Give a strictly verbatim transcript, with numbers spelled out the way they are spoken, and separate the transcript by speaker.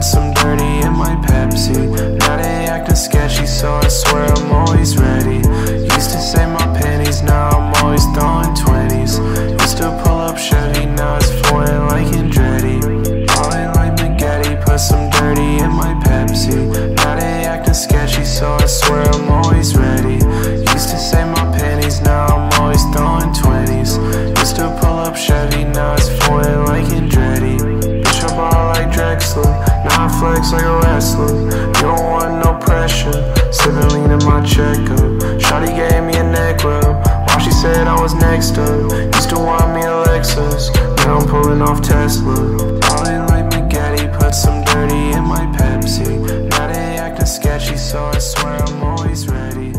Speaker 1: some dirty in my Pepsi. Now they acting sketchy, so I swear I'm always ready. Used to save my pennies, now I'm always throwing twenties. Used to pull up Chevy, now it's foreign like Andretti. Ballin' like Spaghetti, put some dirty in my Pepsi. Now they acting sketchy, so I swear I'm always ready. Used to save my pennies, now I'm always throwing twenties. Used to pull up Chevy, now it's foreign like Andretti. Bitch, I ball like Drexler, now I flex like a wrestler. You don't want no pressure, sippin' lean in my checkup. Shawty gave me a neck rub, while she said I was next up. Used to want me a Lexus, now I'm pulling off Tesla. Ballin' like Spaghetti, put some dirty in my Pepsi. Now they acting sketchy, so I swear I'm always ready.